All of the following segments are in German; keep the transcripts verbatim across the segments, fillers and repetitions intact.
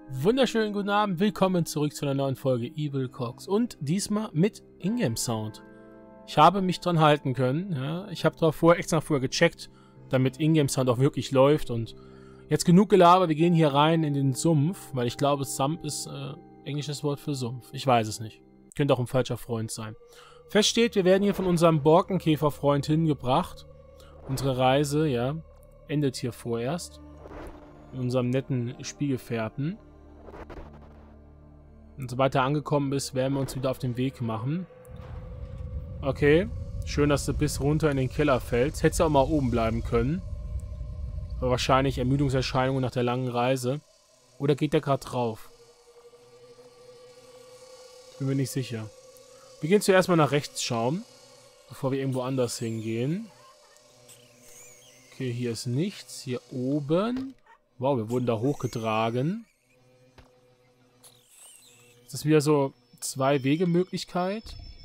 Wunderschönen guten Abend, willkommen zurück zu einer neuen Folge Evil Cogs und diesmal mit Ingame Sound. Ich habe mich dran halten können, ja. Ich habe da vorher extra vorher gecheckt, damit Ingame Sound auch wirklich läuft und jetzt genug Gelaber, wir gehen hier rein in den Sumpf, weil ich glaube, Sumpf ist äh, englisches Wort für Sumpf. Ich weiß es nicht. Könnte auch ein falscher Freund sein. Fest steht, wir werden hier von unserem Borkenkäferfreund hingebracht. Unsere Reise, ja, endet hier vorerst. In unserem netten Spielgefährten. Und sobald er angekommen ist, werden wir uns wieder auf den Weg machen. Okay. Schön, dass du bis runter in den Keller fällst. Hättest du auch mal oben bleiben können. Aber wahrscheinlich Ermüdungserscheinungen nach der langen Reise. Oder geht der gerade drauf? Bin mir nicht sicher. Wir gehen zuerst mal nach rechts schauen. Bevor wir irgendwo anders hingehen. Okay, hier ist nichts. Hier oben. Wow, wir wurden da hochgetragen. Das ist wieder so zwei Wegemöglichkeit.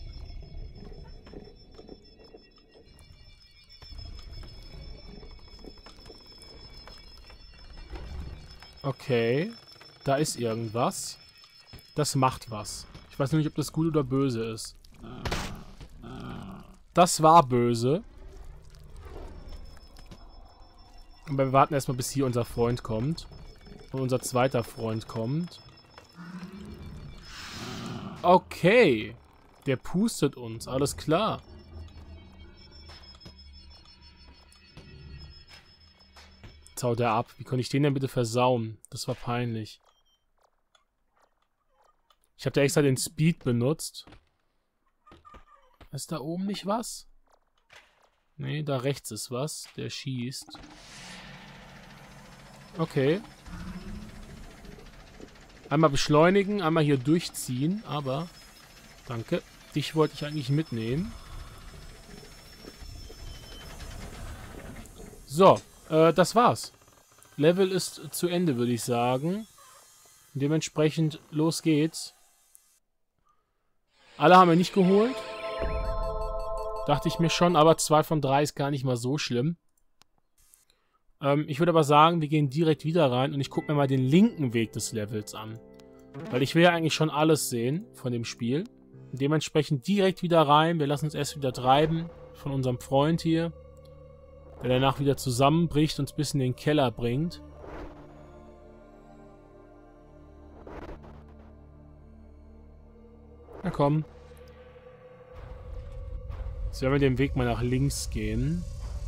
Okay. Da ist irgendwas. Das macht was. Ich weiß nur nicht, ob das gut oder böse ist. Das war böse. Aber wir warten erstmal, bis hier unser Freund kommt. Und unser zweiter Freund kommt. Okay. Der pustet uns. Alles klar. Jetzt haut er ab. Wie konnte ich den denn bitte versauen? Das war peinlich. Ich habe da extra den Speed benutzt. Ist da oben nicht was? Nee, da rechts ist was. Der schießt. Okay. Einmal beschleunigen, einmal hier durchziehen, aber... Danke. Dich wollte ich eigentlich mitnehmen. So, äh, das war's. Level ist zu Ende, würde ich sagen. Dementsprechend, los geht's. Alle haben wir nicht geholt. Dachte ich mir schon, aber zwei von drei ist gar nicht mal so schlimm. Ähm, ich würde aber sagen, wir gehen direkt wieder rein und ich gucke mir mal den linken Weg des Levels an. Weil ich will ja eigentlich schon alles sehen von dem Spiel. Dementsprechend direkt wieder rein. Wir lassen uns erst wieder treiben von unserem Freund hier. Der danach wieder zusammenbricht und uns bis in den Keller bringt. Na komm. Jetzt werden wir den Weg mal nach links gehen.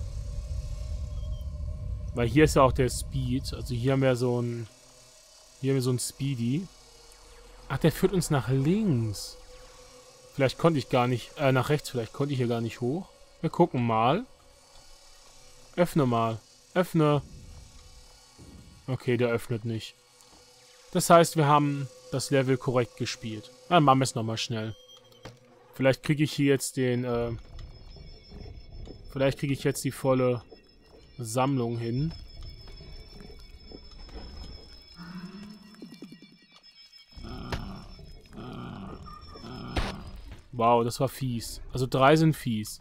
Weil hier ist ja auch der Speed. Also hier haben wir so ein... Hier haben wir so ein Speedy. Ach, der führt uns nach links. Vielleicht konnte ich gar nicht... Äh, nach rechts. Vielleicht konnte ich hier gar nicht hoch. Wir gucken mal. Öffne mal. Öffne. Okay, der öffnet nicht. Das heißt, wir haben das Level korrekt gespielt. Dann machen wir es nochmal schnell. Vielleicht kriege ich hier jetzt den... Äh, vielleicht kriege ich jetzt die volle... Sammlung hin. Wow, das war fies. Also drei sind fies.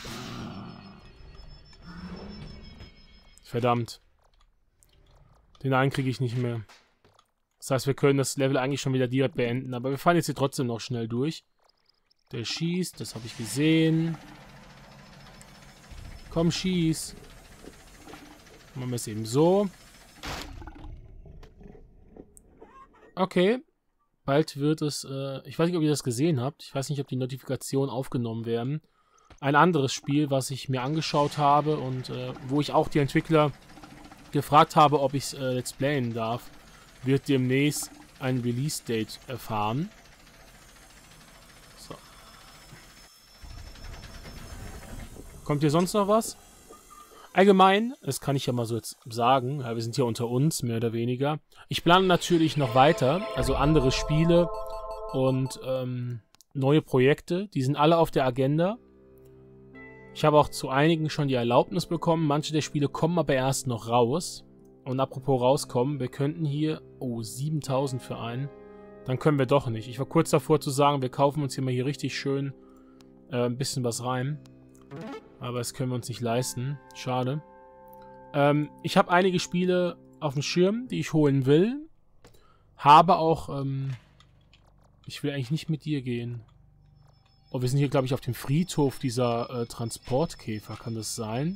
Verdammt. Den einen kriege ich nicht mehr. Das heißt, wir können das Level eigentlich schon wieder direkt beenden. Aber wir fahren jetzt hier trotzdem noch schnell durch. Der schießt, das habe ich gesehen. Komm, schieß. Machen wir es eben so. Okay. Bald wird es, äh, ich weiß nicht, ob ihr das gesehen habt. Ich weiß nicht, ob die Notifikationen aufgenommen werden. Ein anderes Spiel, was ich mir angeschaut habe und äh, wo ich auch die Entwickler gefragt habe, ob ich es äh, Let's Playen darf, wird demnächst ein Release-Date erfahren. So. Kommt hier sonst noch was? Allgemein, das kann ich ja mal so jetzt sagen, ja, wir sind hier unter uns, mehr oder weniger. Ich plane natürlich noch weiter, also andere Spiele und ähm, neue Projekte, die sind alle auf der Agenda. Ich habe auch zu einigen schon die Erlaubnis bekommen, manche der Spiele kommen aber erst noch raus. Und apropos rauskommen, wir könnten hier, oh, siebentausend für einen, dann können wir doch nicht. Ich war kurz davor zu sagen, wir kaufen uns hier mal hier richtig schön äh, ein bisschen was rein. Aber das können wir uns nicht leisten. Schade. Ähm, ich habe einige Spiele auf dem Schirm, die ich holen will. Habe auch, ähm... ich will eigentlich nicht mit dir gehen. Oh, wir sind hier, glaube ich, auf dem Friedhof dieser äh, Transportkäfer. Kann das sein?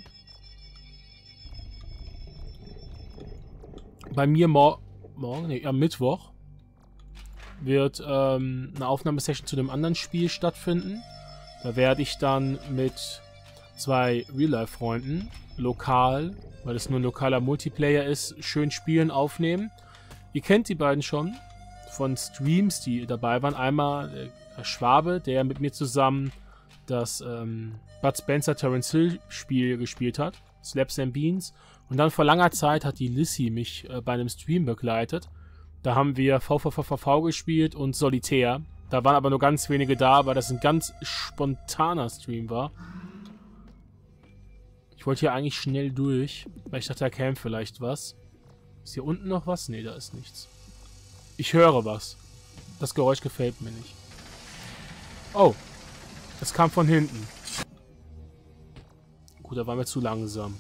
Bei mir mor morgen, nee, am Mittwoch wird ähm, eine Aufnahmesession zu einem anderen Spiel stattfinden. Da werde ich dann mit zwei Real-Life-Freunden lokal, weil es nur ein lokaler Multiplayer ist, schön spielen, aufnehmen. Ihr kennt die beiden schon von Streams, die dabei waren. Einmal der Schwabe, der mit mir zusammen das ähm, Bud Spencer Terence Hill Spiel gespielt hat, Slaps and Beans. Und dann vor langer Zeit hat die Lissy mich äh, bei einem Stream begleitet. Da haben wir V V V V V gespielt und Solitär. Da waren aber nur ganz wenige da, weil das ein ganz spontaner Stream war. Ich wollte hier eigentlich schnell durch, weil ich dachte, da käme vielleicht was. Ist hier unten noch was? Ne, da ist nichts. Ich höre was. Das Geräusch gefällt mir nicht. Oh. Das kam von hinten. Gut, da waren wir zu langsam.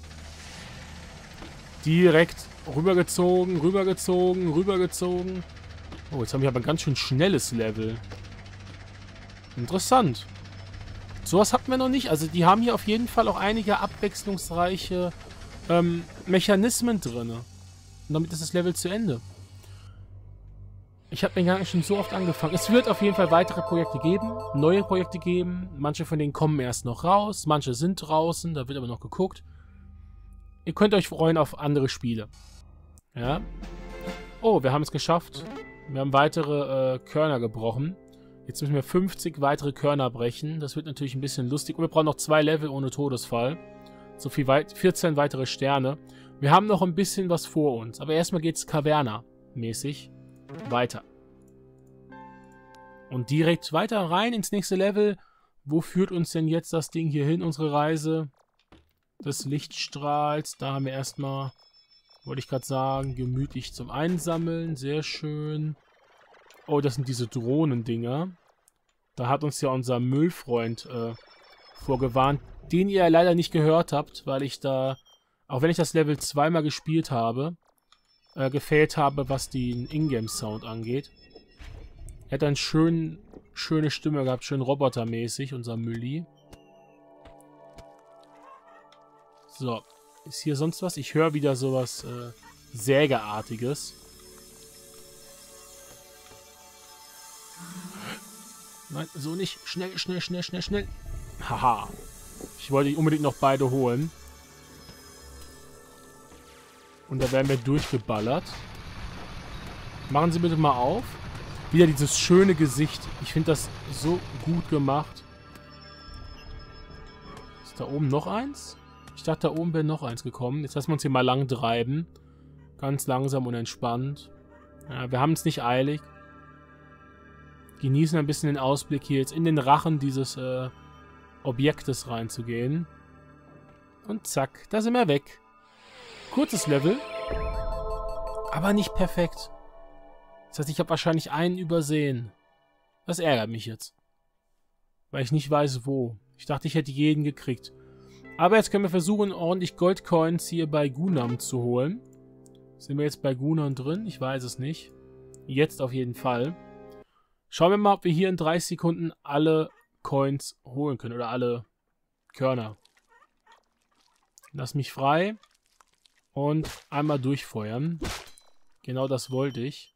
Direkt rübergezogen, rübergezogen, rübergezogen. Oh, jetzt haben wir aber ein ganz schön schnelles Level. Interessant. Sowas hatten wir noch nicht. Also die haben hier auf jeden Fall auch einige abwechslungsreiche ähm, Mechanismen drin. Und damit ist das Level zu Ende. Ich habe den Gang schon so oft angefangen. Es wird auf jeden Fall weitere Projekte geben, neue Projekte geben. Manche von denen kommen erst noch raus, manche sind draußen, da wird aber noch geguckt. Ihr könnt euch freuen auf andere Spiele. Ja. Oh, wir haben es geschafft. Wir haben weitere äh, Körner gebrochen. Jetzt müssen wir fünfzig weitere Körner brechen. Das wird natürlich ein bisschen lustig. Und wir brauchen noch zwei Level ohne Todesfall. So viel weit, vierzehn weitere Sterne. Wir haben noch ein bisschen was vor uns. Aber erstmal geht es Caverna-mäßig weiter. Und direkt weiter rein ins nächste Level. Wo führt uns denn jetzt das Ding hier hin, unsere Reise des Lichtstrahls? Da haben wir erstmal, wollte ich gerade sagen, gemütlich zum Einsammeln. Sehr schön. Oh, das sind diese Drohnendinger. Da hat uns ja unser Müllfreund äh, vorgewarnt, den ihr leider nicht gehört habt, weil ich da, auch wenn ich das Level zweimal gespielt habe, äh, gefehlt habe, was den Ingame-Sound angeht. Er hat eine schön, schöne Stimme gehabt, schön robotermäßig, unser Mülli. So, ist hier sonst was? Ich höre wieder sowas äh, Sägeartiges. Nein, so nicht. Schnell, schnell, schnell, schnell, schnell. Haha. Ich wollte unbedingt noch beide holen. Und da werden wir durchgeballert. Machen Sie bitte mal auf. Wieder dieses schöne Gesicht. Ich finde das so gut gemacht. Ist da oben noch eins? Ich dachte, da oben wäre noch eins gekommen. Jetzt lassen wir uns hier mal lang treiben. Ganz langsam und entspannt. Ja, wir haben es nicht eilig. Genießen ein bisschen den Ausblick, hier jetzt in den Rachen dieses äh, Objektes reinzugehen. Und zack, da sind wir weg. Kurzes Level. Aber nicht perfekt. Das heißt, ich habe wahrscheinlich einen übersehen. Das ärgert mich jetzt. Weil ich nicht weiß, wo. Ich dachte, ich hätte jeden gekriegt. Aber jetzt können wir versuchen, ordentlich Goldcoins hier bei Gunam zu holen. Sind wir jetzt bei Gunam drin? Ich weiß es nicht. Jetzt auf jeden Fall. Schauen wir mal, ob wir hier in dreißig Sekunden alle Coins holen können. Oder alle Körner. Lass mich frei. Und einmal durchfeuern. Genau das wollte ich.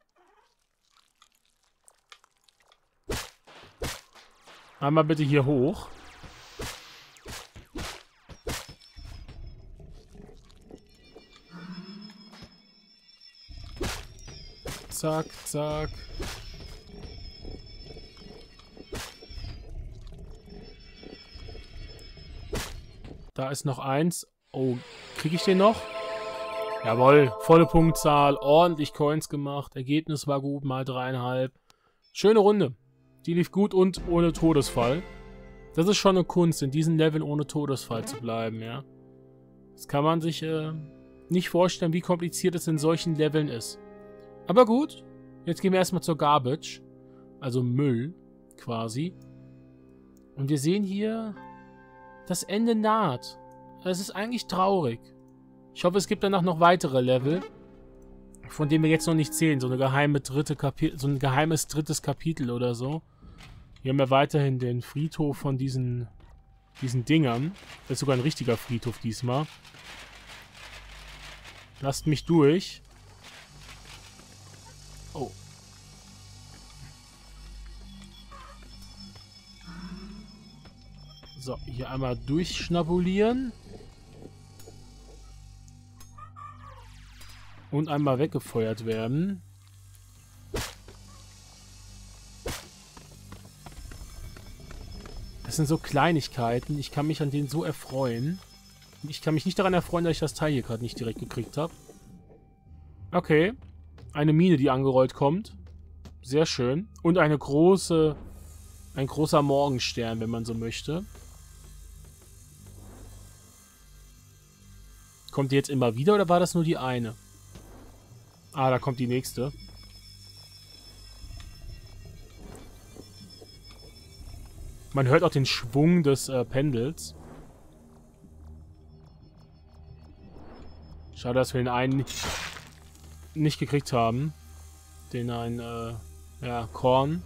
Einmal bitte hier hoch. Zack, zack. Da ist noch eins. Oh, kriege ich den noch? Jawohl, volle Punktzahl, ordentlich Coins gemacht. Ergebnis war gut, mal dreieinhalb. Schöne Runde. Die lief gut und ohne Todesfall. Das ist schon eine Kunst, in diesen Leveln ohne Todesfall zu bleiben, ja. Das kann man sich äh, nicht vorstellen, wie kompliziert es in solchen Leveln ist. Aber gut, jetzt gehen wir erstmal zur Garbage. Also Müll, quasi. Und wir sehen hier, das Ende naht. Es ist eigentlich traurig. Ich hoffe, es gibt danach noch weitere Level. von dem wir jetzt noch nicht zählen. So eine geheime dritte Kapi so ein geheimes drittes Kapitel oder so. Hier haben wir weiterhin den Friedhof von diesen, diesen Dingern. Das ist sogar ein richtiger Friedhof diesmal. Lasst mich durch. Oh. So, hier einmal durchschnabulieren. Und einmal weggefeuert werden. Das sind so Kleinigkeiten. Ich kann mich an denen so erfreuen. Ich kann mich nicht daran erfreuen, dass ich das Teil hier gerade nicht direkt gekriegt habe. Okay. Eine Mine, die angerollt kommt. Sehr schön. Und eine große... Ein großer Morgenstern, wenn man so möchte. Kommt die jetzt immer wieder oder war das nur die eine? Ah, da kommt die nächste. Man hört auch den Schwung des äh, Pendels. Schade, dass wir den einen nicht gekriegt haben. Den einen, äh, ja, Korn.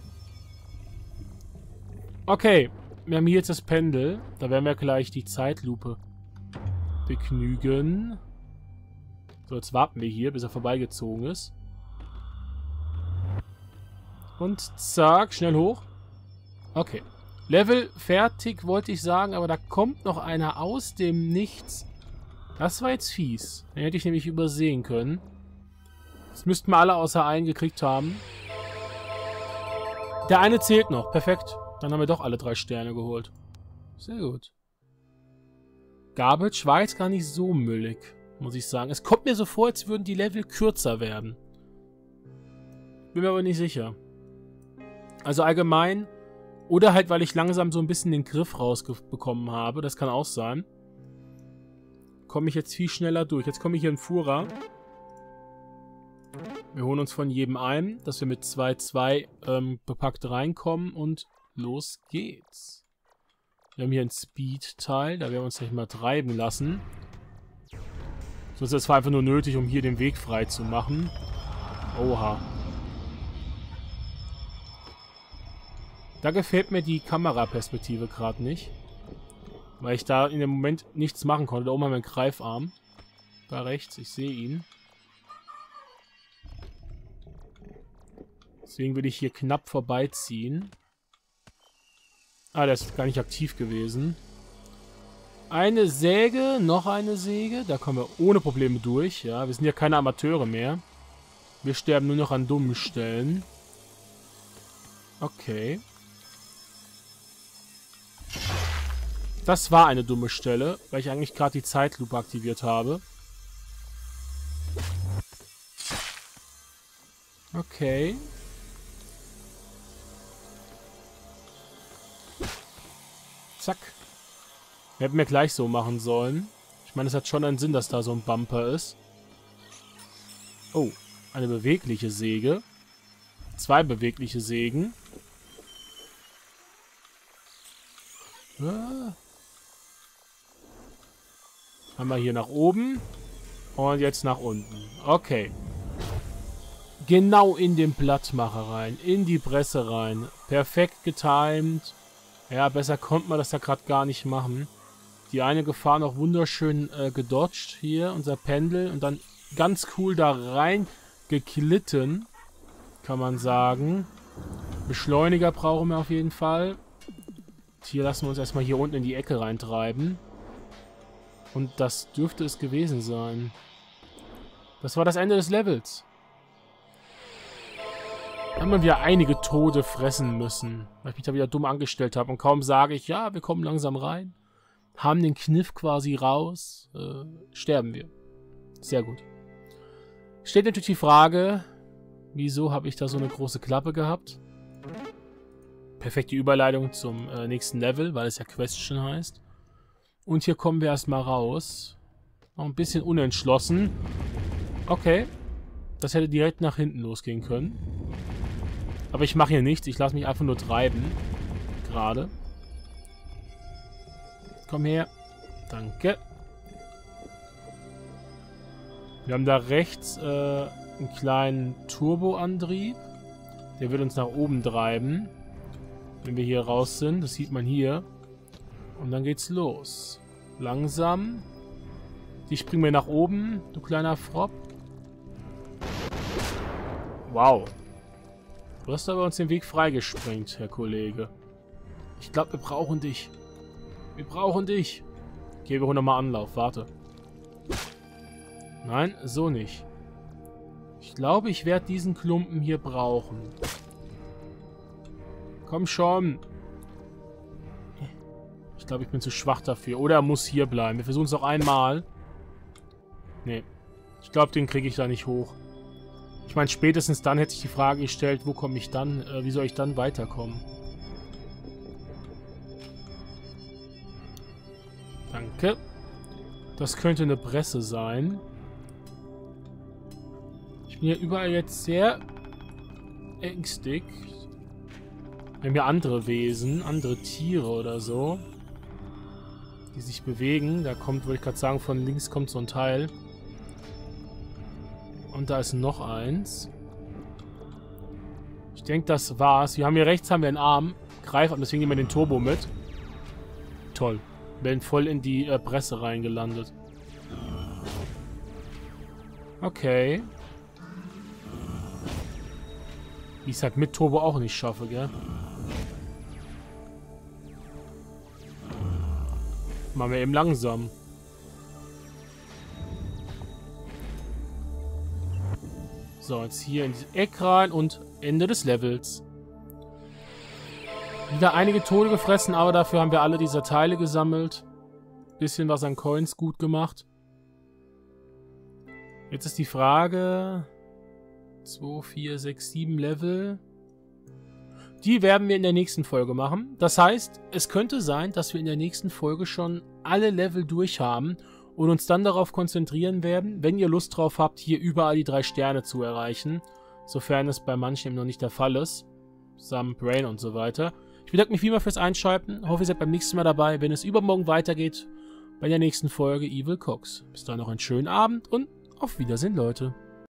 Okay, wir haben hier jetzt das Pendel. Da werden wir gleich die Zeitlupe begnügen. So, jetzt warten wir hier, bis er vorbeigezogen ist. Und zack, schnell hoch. Okay. Level fertig, wollte ich sagen, aber da kommt noch einer aus dem Nichts. Das war jetzt fies. Den hätte ich nämlich übersehen können. Das müssten wir alle außer einen gekriegt haben. Der eine zählt noch. Perfekt. Dann haben wir doch alle drei Sterne geholt. Sehr gut. Garbage war jetzt gar nicht so müllig, muss ich sagen. Es kommt mir so vor, als würden die Level kürzer werden. Bin mir aber nicht sicher. Also allgemein... Oder halt, weil ich langsam so ein bisschen den Griff rausbekommen habe. Das kann auch sein. Komme ich jetzt viel schneller durch. Jetzt komme ich hier in Fura. Wir holen uns von jedem ein, dass wir mit zwei zwei ähm, bepackt reinkommen. Und los geht's. Wir haben hier ein Speed-Teil. Da werden wir uns gleich mal treiben lassen. So ist es einfach nur nötig, um hier den Weg frei zu machen. Oha. Da gefällt mir die Kameraperspektive gerade nicht. Weil ich da in dem Moment nichts machen konnte. Da oben haben wir einen Greifarm. Da rechts, ich sehe ihn. Deswegen will ich hier knapp vorbeiziehen. Ah, der ist gar nicht aktiv gewesen. Eine Säge, noch eine Säge. Da kommen wir ohne Probleme durch. Ja, wir sind ja keine Amateure mehr. Wir sterben nur noch an dummen Stellen. Okay. Das war eine dumme Stelle, weil ich eigentlich gerade die Zeitlupe aktiviert habe. Okay. Zack. Wir hätten wir gleich so machen sollen. Ich meine, es hat schon einen Sinn, dass da so ein Bumper ist. Oh, eine bewegliche Säge. Zwei bewegliche Sägen. Ah. Haben wir hier nach oben. Und jetzt nach unten. Okay. Genau in den Blattmacher rein. In die Presse rein. Perfekt getimed. Ja, besser konnte man das da gerade gar nicht machen. Die eine Gefahr noch wunderschön äh, gedodged. Hier, unser Pendel. Und dann ganz cool da rein geklitten. Kann man sagen. Beschleuniger brauchen wir auf jeden Fall. Hier lassen wir uns erstmal hier unten in die Ecke reintreiben. Und das dürfte es gewesen sein. Das war das Ende des Levels. Da haben wir wieder einige Tode fressen müssen. Weil ich mich da wieder dumm angestellt habe. Und kaum sage ich, ja, wir kommen langsam rein. Haben den Kniff quasi raus. Äh, sterben wir. Sehr gut. Steht natürlich die Frage, wieso habe ich da so eine große Klappe gehabt? Perfekte Überleitung zum äh, nächsten Level, weil es ja Question heißt. Und hier kommen wir erstmal raus. Noch ein bisschen unentschlossen. Okay. Das hätte direkt nach hinten losgehen können. Aber ich mache hier nichts. Ich lasse mich einfach nur treiben. Gerade. Komm her. Danke. Wir haben da rechts äh, einen kleinen Turboantrieb. Der wird uns nach oben treiben, wenn wir hier raus sind. Das sieht man hier. Und dann geht's los. Langsam. Die springen wir nach oben, du kleiner Fropp. Wow. Du hast aber uns den Weg freigesprengt, Herr Kollege. Ich glaube, wir brauchen dich. Wir brauchen dich. Okay, wir holen nochmal Anlauf. Warte. Nein, so nicht. Ich glaube, ich werde diesen Klumpen hier brauchen. Komm schon. Ich glaube, ich bin zu schwach dafür. Oder er muss hier bleiben. Wir versuchen es noch einmal. Nee. Ich glaube, den kriege ich da nicht hoch. Ich meine, spätestens dann hätte ich die Frage gestellt, wo komme ich dann, äh, wie soll ich dann weiterkommen? Danke. Das könnte eine Presse sein. Ich bin ja überall jetzt sehr ängstlich. Wir haben ja andere Wesen, andere Tiere oder so, die sich bewegen. Da kommt, wollte ich gerade sagen, von links kommt so ein Teil. Und da ist noch eins. Ich denke, das war's. Wir haben hier rechts haben wir einen Arm. Greif ab, deswegen nehmen wir den Turbo mit. Toll. Wir werden voll in die äh, Presse reingelandet. Okay. Wie ich es halt mit Turbo auch nicht schaffe, gell? Machen wir eben langsam. So, jetzt hier in dieses Eck rein und Ende des Levels. Wieder einige Tode gefressen, aber dafür haben wir alle diese Teile gesammelt. Bisschen was an Coins gut gemacht. Jetzt ist die Frage... zwei, vier, sechs, sieben Level. Die werden wir in der nächsten Folge machen. Das heißt, es könnte sein, dass wir in der nächsten Folge schon alle Level durch haben und uns dann darauf konzentrieren werden, wenn ihr Lust drauf habt, hier überall die drei Sterne zu erreichen. Sofern es bei manchen eben noch nicht der Fall ist. Samt Brain und so weiter. Ich bedanke mich wie immer fürs Einschalten. Hoffe, ihr seid beim nächsten Mal dabei, wenn es übermorgen weitergeht bei der nächsten Folge Evil Cox. Bis dann noch einen schönen Abend und auf Wiedersehen, Leute.